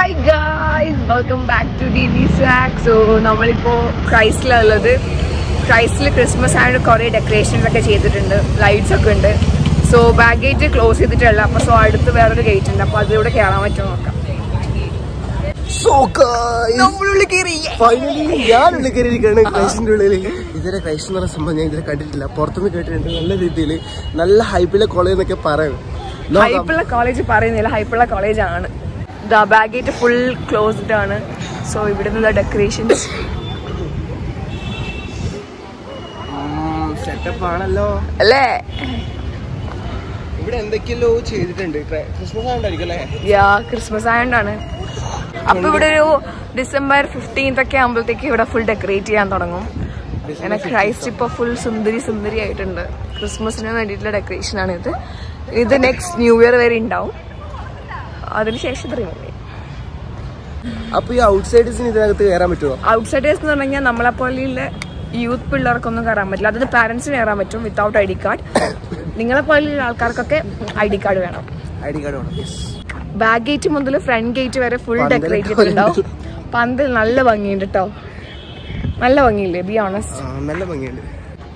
Hi guys, welcome back to DV Swag. So നമ്മളിപ്പോൾ ക്രൈസ്റ്റിലുള്ളത്. ക്രൈസ്റ്റിൽ Christmas ആയിട്ട് കുറേ ഡെക്കറേഷൻസ് ഒക്കെ ചെയ്തിട്ടുണ്ട്, ലൈറ്റ്സ് ഒക്കെ ഉണ്ട്. സോ ബാക്ക് ഗേറ്റ് ക്ലോസ് ചെയ്തിട്ടുള്ള, അപ്പോൾ സോ അടുത്ത് വേറൊരു ഗേറ്റ് ഉണ്ട്, അപ്പോൾ അതിലൂടെ കയറാൻ പറ്റുമോ നോക്കാം. ഇതുവരെ ക്രൈസ്റ്റ് എന്ന് പറഞ്ഞ സംഭവം ഞാൻ ഇതുവരെ കണ്ടിട്ടില്ല, പുറത്തുനിന്ന് കേട്ടിട്ടുണ്ട്. നല്ല രീതിയിൽ നല്ല ഹൈപ്പിലെ കോളേജ് എന്നൊക്കെ പറയും. ഹൈപ്പുള്ള കോളേജ് പറയുന്നില്ല, ഹൈപ്പുള്ള കോളേജാണ്. ബാക്ക് ഗേറ്റ് ഫുൾ ക്ലോസ്ഡ് ആണ്. സോ ഇവിടെ നിന്നുള്ള ഡെക്കറേഷൻസ് സെറ്റപ്പ് ആണല്ലോ അല്ലേ? ഇവിടെ എന്തൊക്കെയല്ലോ ചെയ്തിട്ടുണ്ട്. ക്രിസ്മസ് ആയതുകൊണ്ടായിരിക്കും അല്ലേ? ക്രിസ്മസ് ആയതുകൊണ്ടാണ്. അപ്പൊ ഇവിടെ ഒരു December 15th ഒക്കെ ആകുമ്പോഴത്തേക്ക് ഇവിടെ ഫുൾ ഡെക്കറേറ്റ് ചെയ്യാൻ തുടങ്ങും. അങ്ങനെ ക്രൈസ്റ്റ് ഇപ്പൊ ഫുൾ സുന്ദരി ആയിട്ടുണ്ട്. ക്രിസ്മസിന് വേണ്ടിയിട്ടുള്ള ഡെക്കറേഷൻ ആണ് ഇത്. ഇത് നെക്സ്റ്റ് ന്യൂ ഇയർ വരെ ഉണ്ടാവും, അതിനുശേഷം റിമൂവ് ചെയ്യും. അപ്പൊ ഈ ഔട്ട്സൈഡേഴ്സിന് ഇതിനകത്ത് കയറാൻ പറ്റുമോ? ഔട്ട്സൈഡേഴ്സ് എന്ന് പറഞ്ഞു കഴിഞ്ഞാൽ നമ്മളെ പോലെയുള്ള യൂത്ത് പിള്ളേർക്കൊന്നും കയറാൻ പറ്റില്ല. അതിന് പാരന്റ്സിന് കയറാൻ പറ്റും വിത്തൗട്ട് ID കാർഡ്. നിങ്ങളെ പോലെയുള്ള ആൾക്കാർക്കൊക്കെ ID കാർഡ് വേണം. ID കാർഡ് വേണം. ബാക്ക് ഗേറ്റ് മുതൽ ഫ്രണ്ട് ഗേറ്റ് വരെ ഫുൾ ഡെക്കറേറ്റ് ചെയ്തിട്ടുണ്ടാവും. പന്തൽ നല്ല ഭംഗിയുണ്ട് കേട്ടോ, നല്ല ഭംഗിയില്ലേ? ബി ഓണസ്റ്റ്, നല്ല ഭംഗിയുണ്ട്.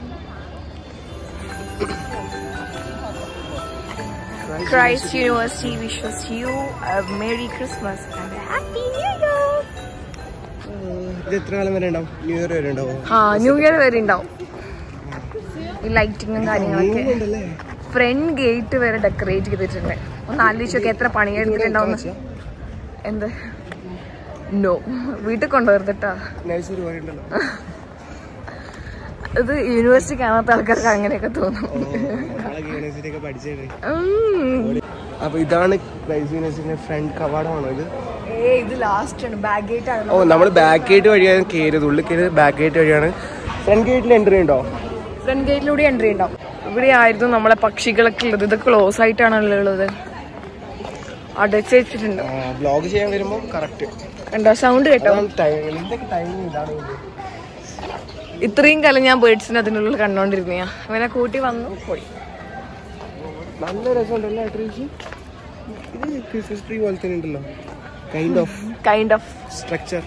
Christ University wishes you a Merry Christmas and a Happy New Year. ഇത് എത്ര കാലം വരെ ഉണ്ടാവും? ന്യൂ ഇയർ വരെ ഉണ്ടാവും? ന്യൂ ഇയർ വരെ ഉണ്ടാവും. ഈ ലൈറ്റിങ്ങും കാര്യങ്ങളൊക്കെ ഫ്രണ്ട് ഗേറ്റ് വരെ ഡെക്കറേറ്റ് ചെയ്തിട്ടുണ്ട്. ഒന്ന് ആലോചിച്ചൊക്കെ എത്ര പണി എടുത്തിട്ടുണ്ടാവും. എന്ത് നോ, വീട്ടിൽ കൊണ്ടുവരുന്നിട്ടാ. ഇത് യൂണിവേഴ്സിറ്റി കാണാത്ത ആൾക്കാർക്ക് അങ്ങനെയൊക്കെ തോന്നും. അപ്പൊ ഇതാണ് ഫ്രണ്ട് കവാടമാണോ ഇത്? ഇത് ലാസ്റ്റ് ആണ്, ബാക്ക് ഗേറ്റ് ആണ്. ഓ, നമ്മൾ ബാക്ക് ഗേറ്റ് വഴിയാണ് കയറിയത്. ഉള്ളിൽ കയറിയത് ബാക്ക് ഗേറ്റ് വഴിയാണ്. ഫ്രണ്ട് ഗേറ്റിൽ എൻട്രി ഉണ്ടോ? ഫ്രണ്ട് ഗേറ്റിലൂടെ എൻട്രി ഉണ്ടാവും. ഇവിടെ ആയിരുന്നു നമ്മളെ പക്ഷികളൊക്കെ ഉള്ളത്. ഇത് ക്ലോസ് ആയിട്ടാണല്ലോ ഉള്ളത്, അടച്ചു വെച്ചിട്ടുണ്ട്. വ്ലോഗ് ചെയ്യാൻ വരുമ്പോ കറക്റ്റ് കണ്ടോ സൗണ്ട് കേട്ടോ? ഇത്രയും കാലം ഞാൻ ബേർഡ്സിന് അതിനുള്ളിൽ കണ്ടോണ്ടിരുന്ന, അവനെ കൂട്ടി വന്നു പോയി. നല്ല രസമുണ്ടല്ലേ ട്രീസ്? ഇത് ക്രിസ്മസ് ട്രീ പോലെ തന്നെ ഉണ്ടല്ലോ, കൈൻഡ് ഓഫ് സ്ട്രക്ചർ.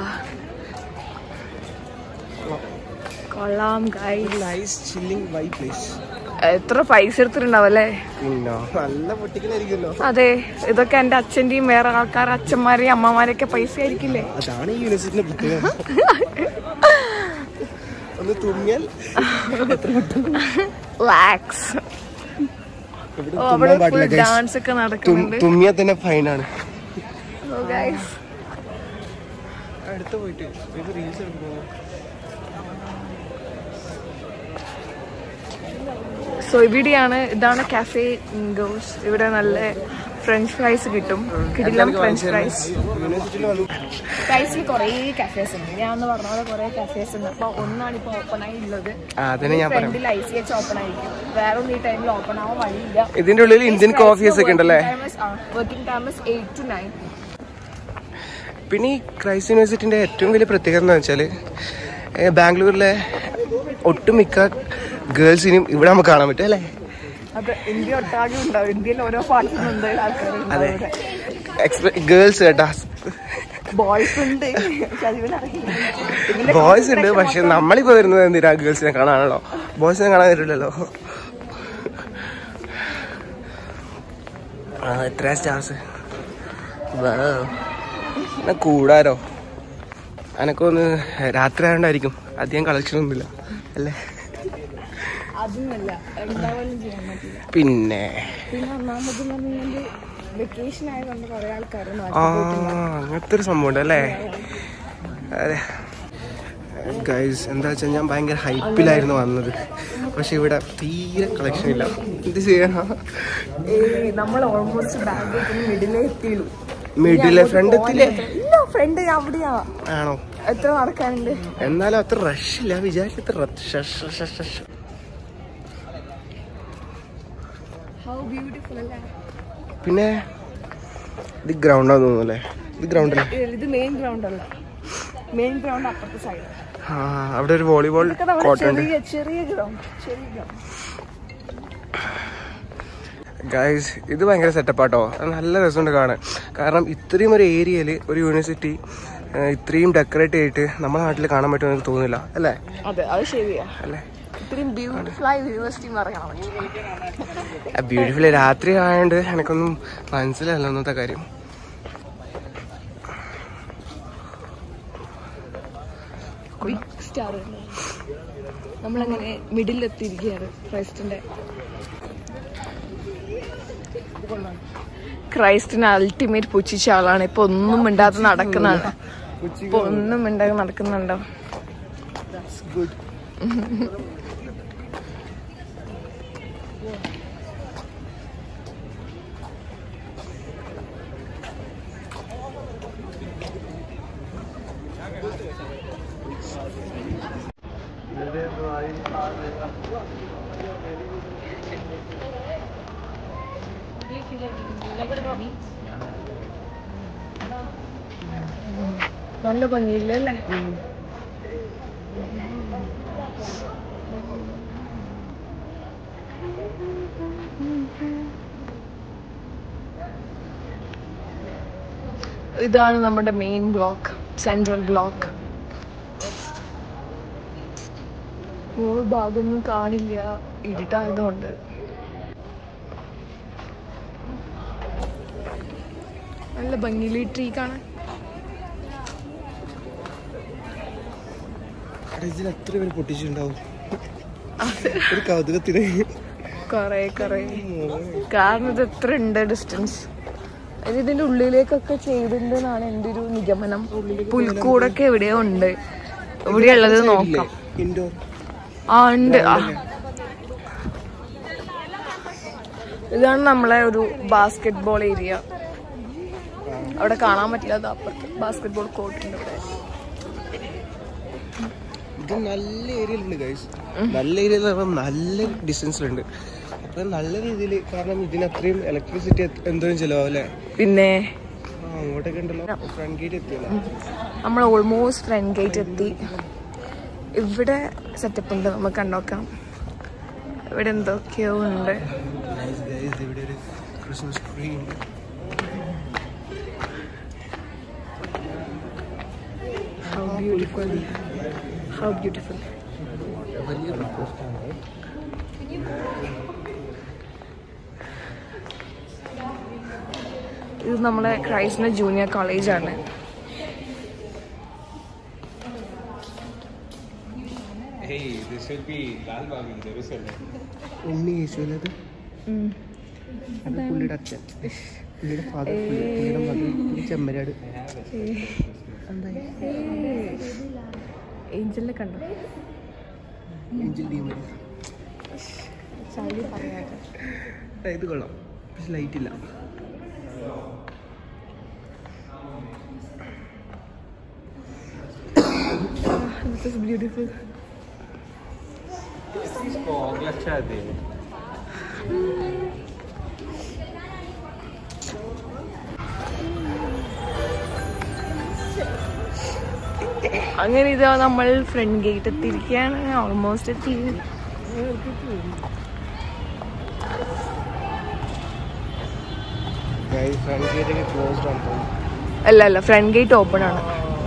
കൊള്ളാം guys, nice chilling vibe place. എത്ര പൈസ എടുത്തിട്ടുണ്ടാവല്ലേ? നല്ല പൊട്ടിക്കലായിരിക്കുമല്ലോ. അതെ, ഇതൊക്കെ എന്റെ അച്ഛന്റെയും വേറെ ആൾക്കാർ അച്ഛന്മാരെയും അമ്മമാരെയൊക്കെ പൈസ ആയിരിക്കില്ലേ? അതാണ് ഈ യൂണിവേഴ്സിറ്റിന്റെ പ്രത്യേകത. ഒന്ന് തുമ്മിയാൽ ഡാൻസ് ഒക്കെ നടക്കുന്നുണ്ട്. തുമ്മിയാൽ തന്നെ ഫൈനാണ്. അടുത്ത് പോയിട്ട് റീൽസ് എടുക്കുന്നു. സോ ഇവിടെയാണ്, ഇതാണ് കാഫേ ഗോസ്. ഇവിടെ നല്ല ഫ്രഞ്ച് ഫ്രൈസ് കിട്ടും, കിടിലം ഫ്രഞ്ച് ഫ്രൈസ്. ക്രൈസ്റ്റിൽ കുറേ കഫേസ് ഉണ്ട്, ഞാൻ ഒന്ന് പറഞ്ഞ പോലെ കുറേ കഫേസ് ഉണ്ട്. അപ്പൊ ഒന്നാണ് ഇപ്പൊ ഓപ്പൺ ആയി ഉള്ളത്. ഫ്രണ്ടിൽ ICH ഓപ്പൺ ആയിരിക്കും, വേറെ ഒന്നും ഈ ടൈമിൽ ഓപ്പൺ ആവാൻ വഴിയില്ല. ഇതിന്റെ ഉള്ളിൽ ഇന്ത്യൻ കോഫീസ് ഒക്കെ ഉണ്ടല്ലേ? Working time 8 to 9. പിന്നെ ഈ ക്രൈസ്റ്റ് യൂണിവേഴ്സിറ്റിന്റെ ഏറ്റവും വലിയ പ്രത്യേകത എന്ന് വെച്ചാൽ ബാംഗ്ലൂരിലെ ഒട്ടുമിക്ക ഗേൾസിനും ഇവിടെ നമുക്ക് കാണാൻ പറ്റും അല്ലേ? അതെ, ഇന്ത്യ ഒട്ടാകെ ഉണ്ടാവും. ഇന്ത്യയിൽ ഓരോ പാർട്ടിനുണ്ട് ആൾക്കാർ. അതെ, ഗേൾസ് കേട്ടാ. ബോയ്സ് ഉണ്ട്, ബോയ്സ് ഉണ്ട്, പക്ഷെ നമ്മളിപ്പോ വരുന്നത് എന്തിനാ? ഗേൾസിനെ കാണാനാണല്ലോ, ബോയ്സിനെ കാണാൻ വരില്ലല്ലോ. എത്ര സ്റ്റാർസ് കൂടാരോ. അനക്കൊന്ന് രാത്രി ആയതുകൊണ്ടായിരിക്കും അധികം കളക്ഷൻ ഒന്നുമില്ല അല്ലേ? പിന്നെ അങ്ങനത്തെ ഒരു സംഭവം ഉണ്ട് അല്ലേ? അതെ ഗൈസ്, എന്താ വെച്ചാൽ ഞാൻ ഭയങ്കര ഹൈപ്പിലായിരുന്നു വന്നത്, പക്ഷെ ഇവിടെ തീരെ കളക്ഷൻ ഇല്ല. എന്ത് ചെയ്യാനാ? നമ്മൾ ഓൾമോസ്റ്റ് മിഡിലേ എത്തിയുള്ളൂ. മിഡിലെ ഫ്രണ്ട് എത്തില്ലേ? ഫ്രണ്ട് അവിടെയാ. ആണോ? എത്ര നടക്കാനുണ്ട്? എന്നാലും അത്ര റഷ് ഇല്ല, വിചാരിച്ച റഷ്. പിന്നെ ഇത് ഗ്രൗണ്ടാന്ന് തോന്നുന്നു അല്ലേ? ഇത് ഗ്രൗണ്ടല്ലേ? ഇത് മെയിൻ ഗ്രൗണ്ട് അല്ല, മെയിൻ ഗ്രൗണ്ട് അപ്പുറത്തെ സൈഡ്. അവിടെ ഒരു വോളിബോൾ കോർട്ട് ഉണ്ട്. ചെറിയ ഗ്രൗണ്ട്. ഗൈസ് ഇത് ഭയങ്കര സെറ്റപ്പാട്ടോ. നല്ല രസമുണ്ട് കാണാൻ. കാരണം ഇത്രയും ഒരു ഏരിയയിൽ ഒരു യൂണിവേഴ്സിറ്റി ഇത്രയും ഡെക്കറേറ്റ് ചെയ്തിട്ട് നമ്മുടെ നാട്ടിൽ കാണാൻ പറ്റുമെന്ന് എനിക്ക് തോന്നുന്നില്ല അല്ലേ? അതെ, അത് ശരിയാ അല്ലേ? ഇത്രയും ബ്യൂട്ടിഫുൾ ആയ യൂണിവേഴ്സിറ്റി എന്ന് പറയാൻ പറ്റില്ല. ബ്യൂട്ടിഫുൾ രാത്രി ആയതുകൊണ്ട് എനിക്കൊന്നും മനസ്സിലല്ല ഒന്നത്തെ കാര്യം. സ്റ്റാർ നമ്മളങ്ങനെ മിഡിൽ എത്തിയിരിക്കുകയാണ്. ക്രൈസ്റ്റിന് അൾട്ടിമേറ്റ് പുച്ഛിച്ച ആളാണ്. ഇപ്പൊ ഒന്നും മിണ്ടാതെ നടക്കുന്നതാണ്. ഇപ്പൊ ഒന്നും മിണ്ടാതെ നടക്കുന്നുണ്ടോ? നല്ല ഭംഗിയില്ലല്ലേ? ഇതാണ് നമ്മുടെ മെയിൻ ബ്ലോക്ക്, സെൻട്രൽ ബ്ലോക്ക്. ഒരു ഭാഗമൊന്നും കാണില്ല, ഇരുട്ടായതുകൊണ്ട്. നല്ല ഭംഗിയില് ട്രീ കാണാൻ. എത്ര പേര് പൊട്ടിച്ചിട്ടുണ്ടാവും ഒരു കൗതുകത്തിന്. കൊറേ കാരണം ഇത് എത്ര ഉണ്ട് ഡിസ്റ്റൻസ്. ഇതിന്റെ ഉള്ളിലേക്കൊക്കെ ചെയ്തിട്ടുണ്ടെന്നാണ് എന്റെ ഒരു നിഗമനം. പുൽക്കൂടൊക്കെ എവിടെയോ ഉണ്ട്. എവിടെയുള്ളത് നോക്കാം. ആ ഉണ്ട്. ഇതാണ് നമ്മളെ ഒരു ബാസ്കറ്റ് ബോൾ ഏരിയ. അവിടെ കാണാൻ പറ്റില്ല, അപ്പുറത്ത് ബാസ്കറ്റ് ബോൾ കോർട്ട് ഉണ്ട്. ഇത് നല്ല ഏരിയയിലുണ്ട് ഗൈസ്. നല്ല ഏരിയയിൽ നല്ല ഡിസ്റ്റൻസിലുണ്ട്. അപ്പൊ നല്ല രീതിയിൽ, കാരണം ഇതിന് അത്രയും ഇലക്ട്രിസിറ്റി എന്തോരം ചെലവാകും അല്ലേ? പിന്നെ അങ്ങോട്ടൊക്കെ ഉണ്ടല്ലോ. ഫ്രണ്ട് ഗേറ്റ് എത്തിയല്ലോ നമ്മൾ. ഓൾമോസ്റ്റ് ഫ്രണ്ട് ഗേറ്റ് എത്തി. ഇവിടെ സെറ്റപ്പ് ഉണ്ട്, നമുക്ക് കണ്ടോക്കാം. ഇവിടെ എന്തൊക്കെയോ ഉണ്ട്. ഇവിടെ ഒരു ക്രിസ്മസ് ട്രീ ഉണ്ട്. How beautiful. ഇത് നമ്മളെ ക്രൈസ്റ്റിന്റെ ജൂനിയർ കോളേജാണ്. ഉണ്ണി യേശുവിനത് പുള്ളിയുടെ അച്ഛൻ, പുള്ളിയുടെ ഫാദർ, പുള്ളിയുടെ മകൾ ചെമ്മരാട്. ഏഞ്ചലിനെ കണ്ടോ? Angel demon. ഇത് കൊള്ളാം, പക്ഷെ ലൈറ്റ് ഇല്ല. This is beautiful. അങ്ങനെ ഇതാ നമ്മൾ ഫ്രണ്ട് ഗേറ്റ് എത്തിയിരിക്കുകയാണ്. ഓൾമോസ്റ്റ് എത്തി. അല്ല, ഫ്രണ്ട് ഗേറ്റ് ഓപ്പൺ ആണ്.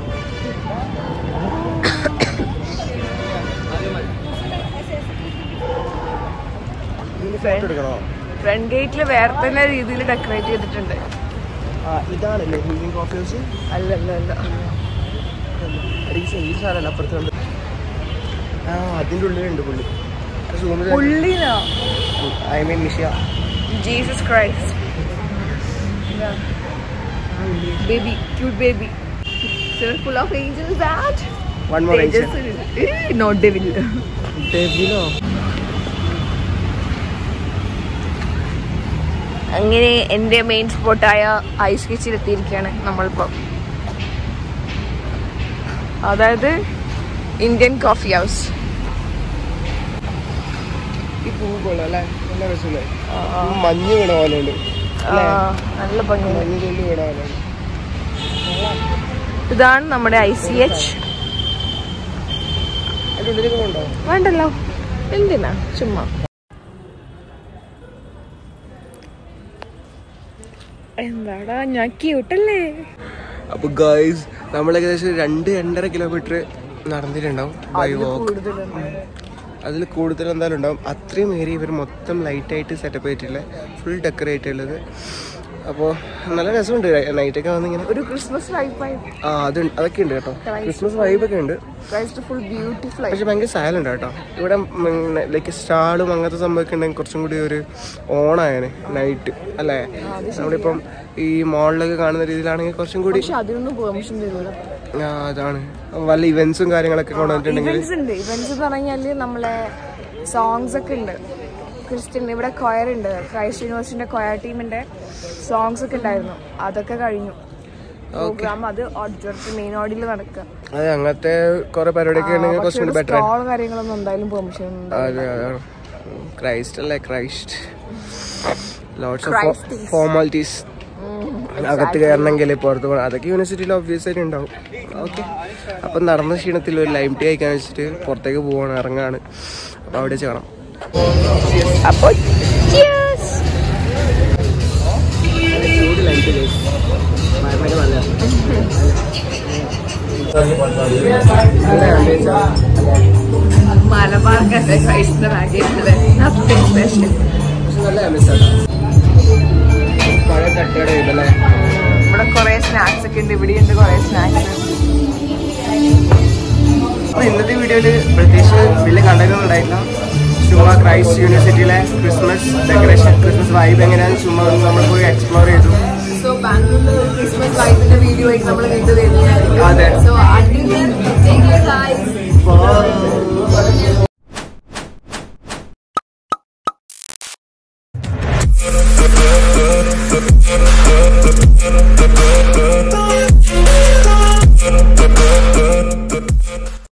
ഫ്രണ്ട് ഗേറ്റിൽ വേറെ തന്നെ രീതിയിൽ ഡെക്കറേറ്റ് ചെയ്തിട്ടുണ്ട്. ഇതാണല്ലേ ഹീലിംഗ് കോഫി ഹൗസ്? അല്ല, ഈ സാധനമല്ല, അപ്പുറത്തുണ്ട്. അതിൻ്റെ ഉള്ളിലുണ്ട് പുള്ളി. പുള്ളിനോ? I mean messiah. Jesus Christ. Baby, cute baby. So full of angels that. One more angel. Not devil. Devil. അങ്ങനെ എൻ്റെ മെയിൻ സ്പോട്ടായ ഐസ് കിച്ചിൽ എത്തിയിരിക്കുകയാണ് നമ്മളിപ്പോൾ. അതായത് ഇന്ത്യൻ കോഫി ഹൗസ്. ഈ പൂ കൊള്ളാം അല്ലേ? നല്ല രസമല്ലേ? മഞ്ഞ് വീണ പോലെ ഉണ്ട്. നല്ല ഭംഗി. മഞ്ഞ് കൊണ്ട് വീണ പോലെ. ഇതാണ് നമ്മുടെ ICH. ഉണ്ടോ? വേണ്ടല്ലോ, എന്തിനാ ചുമ്മാ. എന്താടാ ഞാൻ ക്യൂട്ടല്ലേ. അപ്പൊ ഗൈസ് നമ്മൾ ഏകദേശം 2-2.5 കിലോമീറ്റർ നടന്നിട്ടുണ്ടാവും ബൈ വാക്ക്. അതിൽ കൂടുതൽ എന്തായാലും ഉണ്ടാവും. അത്രയും ഏരിയ ഇവർ മൊത്തം ലൈറ്റായിട്ട് സെറ്റപ്പ് ചെയ്തിട്ടുള്ള ഫുൾ ഡെക്കറേറ്റ് ഉള്ളത്. അപ്പോൾ നല്ല രസമുണ്ട് നൈറ്റൊക്കെ വന്നിങ്ങനെ ഒരു ക്രിസ്മസ് വൈബായി. അതൊക്കെ ഉണ്ട് കേട്ടോ. ക്രിസ്മസ് വൈബൊക്കെ ഉണ്ട്. Full beautiful. പക്ഷെ ഭയങ്കര സൈലന്റ് കേട്ടോ. ഇവിടെ ലൈക്ക് സ്റ്റാളും അങ്ങനത്തെ സംഭവമൊക്കെ ഉണ്ടെങ്കിൽ കുറച്ചും കൂടി ഒരു ഓണായാണ് നൈറ്റ് അല്ലേ. നമ്മളിപ്പം ഈ മോളിലൊക്കെ കാണുന്ന രീതിയിലാണെങ്കിൽ കുറച്ചും കൂടി അതിനൊന്നും പെർമിഷൻ തരൂല. അതാണ് വല്ല ഇവന്റ്സും കാര്യങ്ങളൊക്കെ കൊണ്ടുവന്നിട്ടുണ്ടെങ്കിൽ. ഇവന്റ്സ് എന്ന് പറഞ്ഞാല് നമ്മളെ സോങ്സ് ഒക്കെ ഉണ്ട്. ക്രിസ്ത്യൻ ഇവിടെ കൊയർ ഉണ്ട്. ക്രൈസ്റ്റ് യൂണിവേഴ്സിറ്റിന്റെ കൊയർ ടീമിന്റെ സോങ്സ് ഒക്കെ ഉണ്ടായിരുന്നു. അതൊക്കെ കഴിഞ്ഞു. പ്രോഗ്രാം അത് ഓഡിറ്റോറിയത്തിൽ മെയിൻ ഓഡിയിൽ നടക്കുക. അതെ അങ്ങനത്തെ കുറെ പരിപാടിയൊക്കെ ഉണ്ടെങ്കിൽ കുറച്ചുകൂടി ബെറ്റർ. കാര്യങ്ങളൊന്നും എന്തായാലും പെർമിഷൻ. അതെ അതാണ് ക്രൈസ്റ്റ് അല്ലേ. Christ lots of formalities. അകത്ത് കയറണമെങ്കിൽ പുറത്ത് പോകണം. അതൊക്കെ യൂണിവേഴ്സിറ്റിയിൽ ഒബ്വിയസ് ആയിട്ട് ഉണ്ടാവും. ഓക്കെ അപ്പം നടന്ന ക്ഷീണത്തിൽ ഒരു ലൈം ടീ കഴിക്കാൻ വെച്ചിട്ട് പുറത്തേക്ക് പോവാണ്, ഇറങ്ങാണ്. അപ്പം അവിടെ ചെയ്യണം. അപ്പോൾ മലബാർ കഫേ കഴിച്ചിട്ട് പഴയ തട്ടുകട ഇതല്ലേ. ഇവിടെ കുറെ സ്നാക്സ് ഒക്കെ ഉണ്ട്. ഇവിടെ ഉണ്ട് കുറെ സ്നാക്സ്. അപ്പോൾ ഇന്നത്തെ വീഡിയോയിൽ പ്രത്യേകിച്ച് വലിയ കണ്ടന്റ് ഉണ്ടായില്ല. ചുമ്മാ ക്രൈസ്റ്റ് യൂണിവേഴ്സിറ്റിയിലെ ക്രിസ്മസ് ഡെക്കറേഷൻ, ക്രിസ്മസ് വൈബ് എങ്ങനെയാണെന്ന് ചുമ്മാ നമ്മൾ പോയി എക്സ്പ്ലോർ ചെയ്തു. സോ ബാംഗ്ലൂരിൽ ക്രിസ്മസ് വൈബിന്റെ വീഡിയോ ആയിട്ട് നമ്മൾ വീണ്ടും വരുന്നതായിരിക്കും. അതെ. സോ